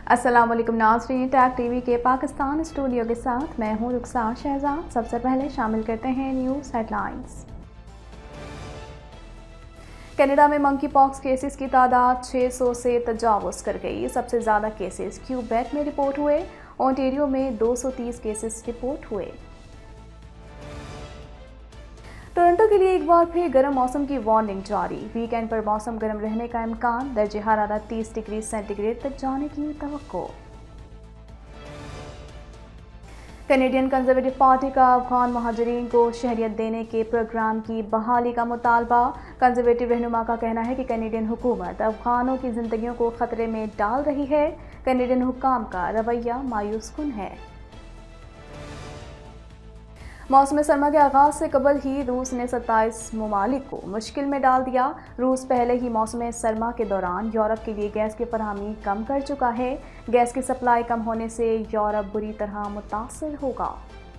अस्सलामुअलैकुम नाज़रीन, tag TV के पाकिस्तान स्टूडियो के साथ मैं हूं रुखसार शहजाद। सबसे पहले शामिल करते हैं न्यूज़ हेडलाइंस। कनाडा में मंकी पॉक्स केसेस की तादाद 600 से तजावुज़ कर गई। सबसे ज़्यादा केसेस क्यूबेक में रिपोर्ट हुए। ओंटारियो में 230 केसेस रिपोर्ट हुए। टोरंटो के लिए एक बार फिर गर्म मौसम की वार्निंग जारी। वीकेंड पर मौसम गर्म रहने का इम्कान। दर्जे हरारत 30 डिग्री सेंटीग्रेड तक जाने की तवक्को। कैनेडियन कंजर्वेटिव पार्टी का अफगान महाजरीन को शहरियत देने के प्रोग्राम की बहाली का मुतालबा। कंजर्वेटिव रहनुमा का कहना है कि कैनेडियन हुकूमत अफगानों की जिंदगियों को खतरे में डाल रही है। कैनेडियन हुक्काम का रवैया मायूस कुन है। मौसम सरमा के आगाज से कबल ही रूस ने 27 ममालिक को मुश्किल में डाल दिया। रूस पहले ही मौसम सरमा के दौरान यूरोप के लिए गैस की फराहमी कम कर चुका है। गैस की सप्लाई कम होने से यूरोप बुरी तरह मुतासर होगा।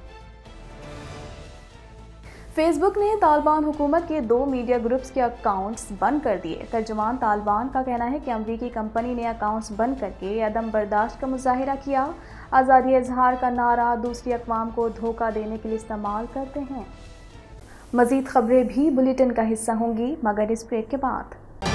फेसबुक ने तालिबान हुकूमत के 2 मीडिया ग्रुप्स के अकाउंट्स बंद कर दिए। तर्जुमान तालिबान का कहना है कि अमरीकी कंपनी ने अकाउंट्स बंद करके अदम बर्दाश्त का मुजाहिरा किया। आज़ादी इजहार का नारा दूसरी अक़वाम को धोखा देने के लिए इस्तेमाल करते हैं। मज़ीद खबरें भी बुलेटिन का हिस्सा होंगी, मगर इस ब्रेक के बाद।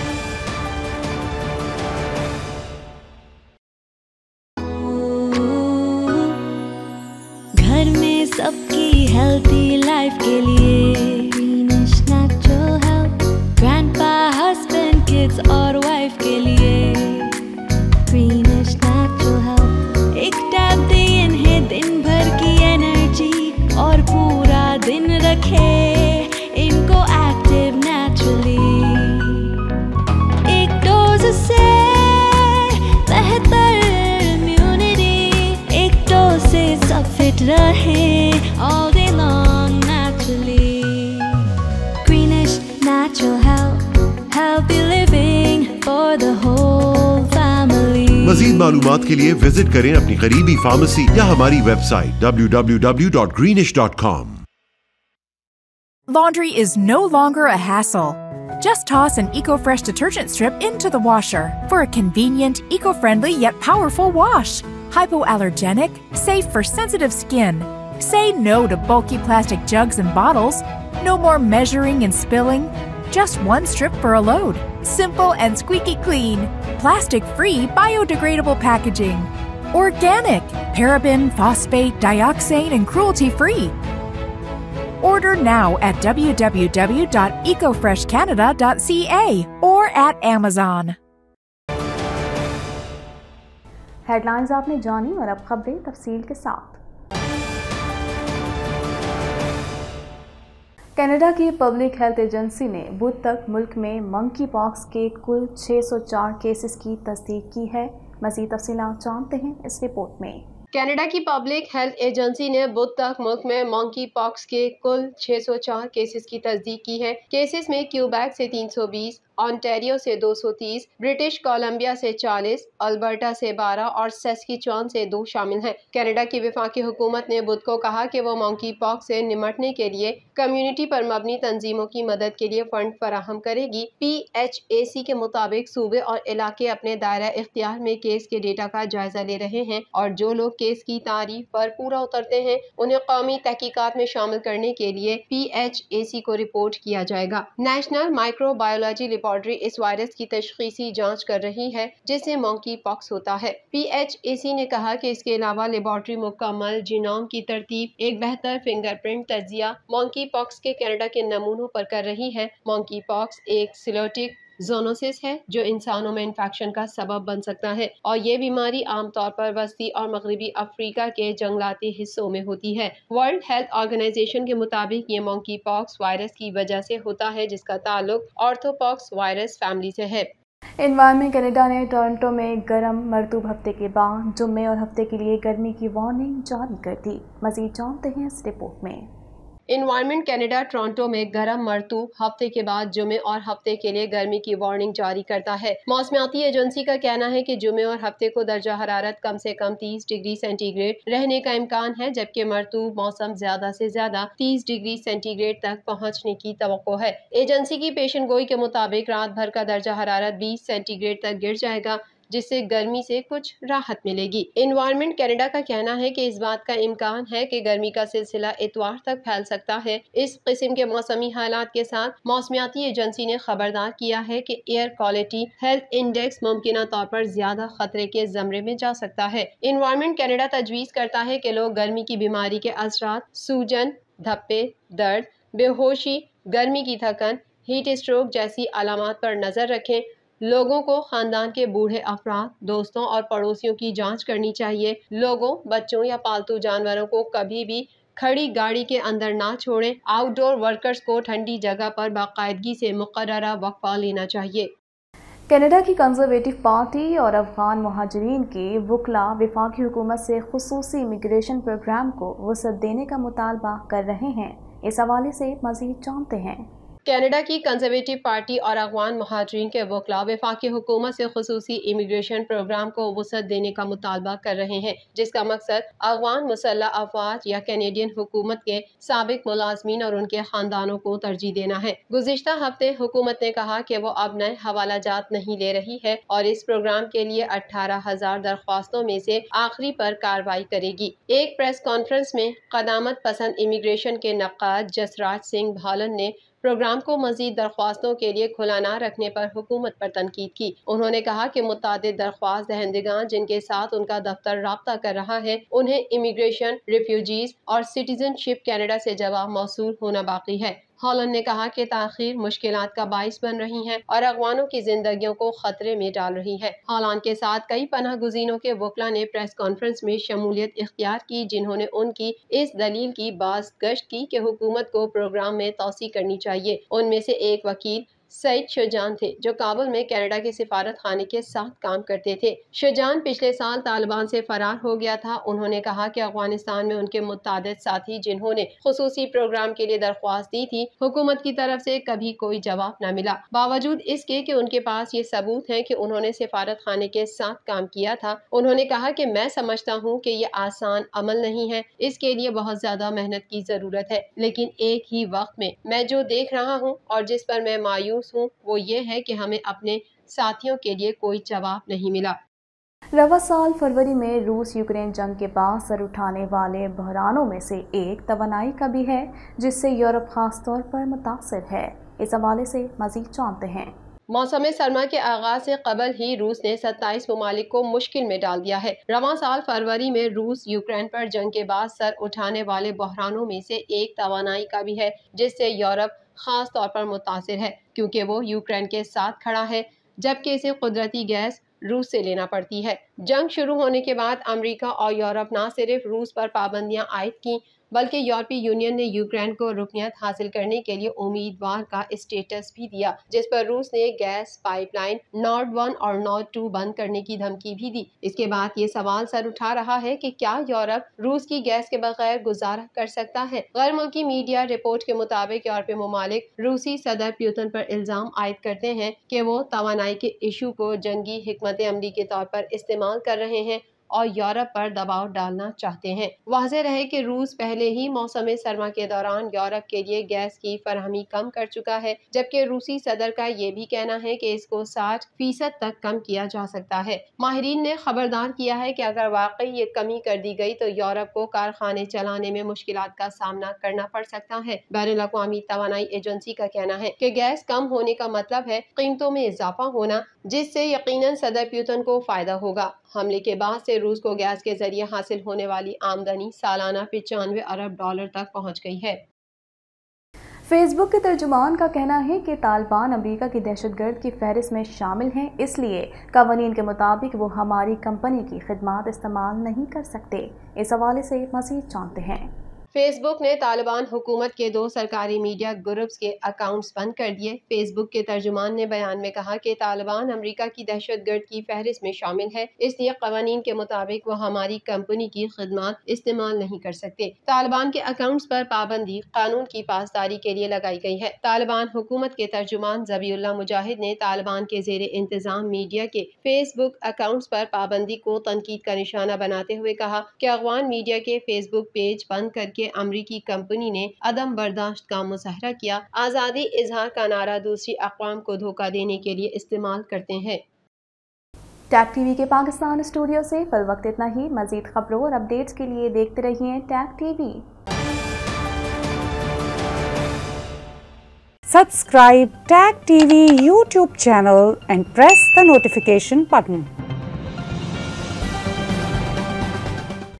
घर में सबकी हेल्थी लाइफ के लिए greenish natural health, grandpa, husband, kids और वाइफ के लिए ग्रीनिश नेचुरल हेल्थ। एक टैब दे इन्हें दिन भर की एनर्जी और पूरा दिन रखे इनको एक्टिव नेचुरली। एक डोज से बेहतर इम्यूनिटी, एक डोज से सब फिट रहे all day long naturally. Greenish natural health, healthy living for the whole family. मज़ीद मालूमात के लिए विजिट करें अपनी करीबी फार्मेसी या हमारी website www.greenish.com. Laundry is no longer a hassle. Just toss an EcoFresh detergent strip into the washer for a convenient, eco-friendly yet powerful wash. Hypoallergenic, safe for sensitive skin. Say no to bulky plastic jugs and bottles. No more measuring and spilling. Just one strip for a load. Simple and squeaky clean. Plastic-free, biodegradable packaging. Organic, paraben, phosphate, dioxane, and cruelty-free. Order now at www.ecofreshcanada.ca or at Amazon. Headlines आपने जानी और अब खबरें तफसील के साथ। Canada की public health agency ने बुध तक मुल्क में मंकी पॉक्स के कुल 604 केसेस की तस्दीक की है। मज़ीद तफसीलात जानते हैं इस रिपोर्ट में। कनाडा की पब्लिक हेल्थ एजेंसी ने बुध तक मुल्क में मंकी पॉक्स के कुल 604 केसेस की तस्दीक की है। केसेस में क्यूबेक से 320, ओंटारियो से 230, ब्रिटिश कोलंबिया से 40, अल्बर्टा से 12 और सस्किचुआन से 2 शामिल हैं। कनाडा की वफाकी हुकूमत ने बुध को कहा कि वो मंकी पॉक्स से निमटने के लिए कम्युनिटी पर मबनी तंजीमों की मदद के लिए फंड फराहम करेगी। PHAC के मुताबिक सूबे और इलाके अपने दायरा इख्तियार में केस के डेटा का जायजा ले रहे हैं और जो लोग केस की तारीफ पर पूरा उतरते हैं उन्हें कौमी तहकीकात में शामिल करने के लिए PHAC को रिपोर्ट किया जाएगा। नेशनल माइक्रोबायोलॉजी लेबॉर्ट्री इस वायरस की तशखीसी जांच कर रही है जिससे मंकी पॉक्स होता है। PHAC ने कहा कि इसके अलावा लेबॉर्ट्री मुकम्मल जीनोम की तरतीब, एक बेहतर फिंगरप्रिंट तजिया मंकी पॉक्स के कनाडा के नमूनों पर कर रही है। मंकी पॉक्स एक सिलोटिक जोनोसिस है जो इंसानों में इन्फेक्शन का सबब बन सकता है और ये बीमारी आमतौर पर वस्ती और मगरबी अफ्रीका के जंगलाती हिस्सों में होती है। वर्ल्ड हेल्थ ऑर्गेनाइजेशन के मुताबिक ये मंकी पॉक्स वायरस की वजह से होता है जिसका ताल्लुक ऑर्थोपॉक्स वायरस फैमिली से है। एनवायरनमेंट कनाडा ने टोरंटो में गर्म मरतूब हफ्ते के बाद जुम्मे और हफ्ते के लिए गर्मी की वार्निंग जारी कर दी। मजीद जानते हैं इस रिपोर्ट में। एनवायरनमेंट कनाडा टोरंटो में गर्म मरतूब हफ्ते के बाद जुमे और हफ्ते के लिए गर्मी की वार्निंग जारी करता है। मौसमियाती एजेंसी का कहना है कि जुमे और हफ्ते को दर्जा हरारत कम से कम 30 डिग्री सेंटीग्रेड रहने का इम्कान है, जबकि मरतूब मौसम ज्यादा से ज्यादा 30 डिग्री सेंटीग्रेड तक पहुँचने की तवक्को है। एजेंसी की पेशन गोई के मुताबिक रात भर का दर्जा हरारत 20 सेंटीग्रेड तक गिर जाएगा जिससे गर्मी से कुछ राहत मिलेगी। एनवायरमेंट कनाडा का कहना है कि इस बात का इम्कान है कि गर्मी का सिलसिला इतवार तक फैल सकता है। इस किस्म के मौसमी हालात के साथ मौसमियाती एजेंसी ने खबरदार किया है कि एयर क्वालिटी हेल्थ इंडेक्स मुमकिन तौर पर ज्यादा खतरे के जमरे में जा सकता है। एनवायरमेंट कनाडा तजवीज करता है कि लोग गर्मी की बीमारी के असरात, सूजन, धब्बे, दर्द, बेहोशी, गर्मी की थकन, हीट स्ट्रोक जैसी अलामात पर नजर रखें। लोगों को खानदान के बूढ़े अफराद, दोस्तों और पड़ोसियों की जांच करनी चाहिए। लोगों, बच्चों या पालतू जानवरों को कभी भी खड़ी गाड़ी के अंदर ना छोड़ें। आउटडोर वर्कर्स को ठंडी जगह पर बाकायदगी से मुकर्ररा वक्फा लेना चाहिए। कनाडा की कंजर्वेटिव पार्टी और अफगान मुहाजिरीन के वकला वफाकी हुकूमत से खुसूसी इमिग्रेशन प्रोग्राम को वसअत देने का मुतालबा कर रहे हैं। इस हवाले से मज़ीद जानते हैं। कनाडा की कंजर्वेटिव पार्टी और अफगान मुहाजिरीन के वकला वफाकी हुकूमत से खुसूसी इमिग्रेशन प्रोग्राम को वसअत देने का मुतालबा कर रहे हैं, जिसका मकसद अफगान मुसल्लह अफवाज या कैनेडियन हुकूमत के साबिक मुलाजमीन और उनके खानदानों को तरजीह देना है। गुज़िश्ता हफ्ते हुकूमत ने कहा कि वो अब नए हवाला जात नहीं ले रही है और इस प्रोग्राम के लिए 18,000 दरख्वास्तों में से आखिरी पर कार्रवाई करेगी। एक प्रेस कॉन्फ्रेंस में क़दामत पसंद इमिग्रेशन के नक्काद जसराज सिंह भालन ने प्रोग्राम को मजीद दरख्वास्तों के लिए खुला न रखने पर हुकूमत पर तनकीद की। उन्होंने कहा कि मुतादिद दरख्वास्त दहंदगान जिनके साथ उनका दफ्तर राब्ता कर रहा है, उन्हें इमिग्रेशन, रिफ्यूजीज और सिटीजनशिप कनाडा से जवाब मौसूल होना बाकी है। हॉलैंड ने कहा कि ताखीर मुश्किलात का बाइस बन रही है और अगवानों की जिंदगियों को खतरे में डाल रही है। हॉलैंड के साथ कई पनाह गुज़ीनों के वकला ने प्रेस कॉन्फ्रेंस में शमूलियत इख्तियार की, जिन्होंने उनकी इस दलील की बाज़गश्त की कि हुकूमत को प्रोग्राम में तोसी करनी चाहिए। उनमें से एक वकील सईद शाहजहां थे, जो काबुल में कनाडा के सिफारत खाने के साथ काम करते थे। शाहजहां पिछले साल तालिबान से फरार हो गया था। उन्होंने कहा कि अफगानिस्तान में उनके मुतादिद साथी जिन्होंने खुसूसी प्रोग्राम के लिए दरख्वास्त दी थी, हुकूमत की तरफ से कभी कोई जवाब न मिला। बावजूद इसके कि उनके पास ये सबूत है कि उन्होंने सिफारत खाने के साथ काम किया था। उन्होंने कहा कि मैं समझता हूँ कि ये आसान अमल नहीं है, इसके लिए बहुत ज्यादा मेहनत की जरूरत है, लेकिन एक ही वक्त में मैं जो देख रहा हूँ और जिस पर मैं मायूस हूँ वो ये है कि हमें अपने साथियों के लिए कोई जवाब नहीं मिला। रवा साल फरवरी में रूस यूक्रेन जंग के बाद सर उठाने वाले बहरानों में से एक तवानाई का भी है, जिससे यूरोप खास तौर पर मुतासिर है। इस हवाले से मजीद जानते हैं। मौसम सरमा के आगाज से कबल ही रूस ने 27 ममालिक को मुश्किल में डाल दिया है। रवां साल फरवरी में रूस यूक्रेन पर जंग के बाद सर उठाने वाले बहरानों में से एक तवानाई का भी है, जिससे यूरोप खास तौर पर मुतासिर है, क्योंकि वो यूक्रेन के साथ खड़ा है, जबकि इसे कुदरती गैस रूस से लेना पड़ती है। जंग शुरू होने के बाद अमेरिका और यूरोप न सिर्फ रूस पर पाबंदियां आयद की, बल्कि यूरोपीय यूनियन ने यूक्रेन को रुकनियत हासिल करने के लिए उम्मीदवार का स्टेटस भी दिया, जिस पर रूस ने गैस पाइपलाइन नॉर्ड 1 और नॉर्ड 2 बंद करने की धमकी भी दी। इसके बाद ये सवाल सर उठा रहा है कि क्या यूरोप रूस की गैस के बगैर गुजारा कर सकता है। गैर मुल्की मीडिया रिपोर्ट के मुताबिक यूरोपीय ममालिक रूसी सदर पुतिन पर इल्जाम आयद करते हैं कि वो तवानाई के इशू को जंगी हिकमत अमली के तौर पर इस्तेमाल कर रहे हैं और यूरोप पर दबाव डालना चाहते हैं। वाज़ेह रहे कि रूस पहले ही मौसम सरमा के दौरान यूरोप के लिए गैस की फराहमी कम कर चुका है, जबकि रूसी सदर का ये भी कहना है कि इसको 60% तक कम किया जा सकता है। माहिरीन ने खबरदार किया है कि अगर वाकई ये कमी कर दी गई तो यूरोप को कारखाने चलाने में मुश्किलात का सामना करना पड़ सकता है। बैनुल-अक़वामी तवानाई एजेंसी का कहना है कि गैस कम होने का मतलब है कीमतों में इजाफा होना, जिससे यकीनन सदर पुतिन को फायदा होगा। हमले के बाद से रूस को गैस के जरिए हासिल होने वाली आमदनी सालाना 95 अरब डॉलर तक पहुंच गई है। फेसबुक के तर्जुमान का कहना है कि तालिबान अमेरिका की दहशतगर्द की फहरिस्त में शामिल हैं, इसलिए कवानीन के मुताबिक वो हमारी कंपनी की खिदमात इस्तेमाल नहीं कर सकते। इस हवाले से मज़ीद जानते हैं। फेसबुक ने तालिबान हुकूमत के 2 सरकारी मीडिया ग्रुप्स के अकाउंट्स बंद कर दिए। फेसबुक के तर्जुमान ने बयान में कहा कि तालिबान अमेरिका की दहशतगर्द की फहरिस्त में शामिल है, इसलिए कवानीन के मुताबिक वो हमारी कंपनी की खिदमत इस्तेमाल नहीं कर सकते। तालिबान के अकाउंट्स पर पाबंदी कानून की पासदारी के लिए लगाई गई है। तालिबान हुकूमत के तर्जुमान ज़बीउल्लाह मुजाहिद ने तालिबान के ज़ेरे इंतजाम मीडिया के फेसबुक अकाउंट्स पर पाबंदी को तनकीद का निशाना बनाते हुए कहा कि अफगान मीडिया के फेसबुक पेज बंद करके अमरीकी कंपनी ने अदम बर्दाश्त का मुजाहरा किया। आज़ादी इजहार का नारा दूसरी अक़वाम को धोखा देने के लिए इस्तेमाल करते हैं। टैग टीवी के पाकिस्तान स्टूडियो से फिल वक्त इतना ही। मजीद खबरों और अपडेट्स के लिए देखते रहिए tag TV. Subscribe Tag TV YouTube channel and press the notification button.